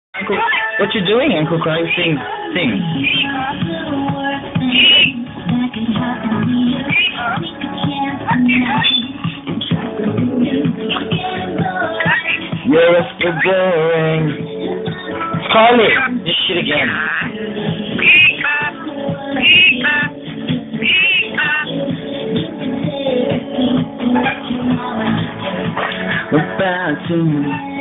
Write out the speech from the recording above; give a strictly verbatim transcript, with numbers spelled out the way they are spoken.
Uncle, what you doing, Uncle Clive? Sing, sing. You're so boring. Scarlet, this shit again. About to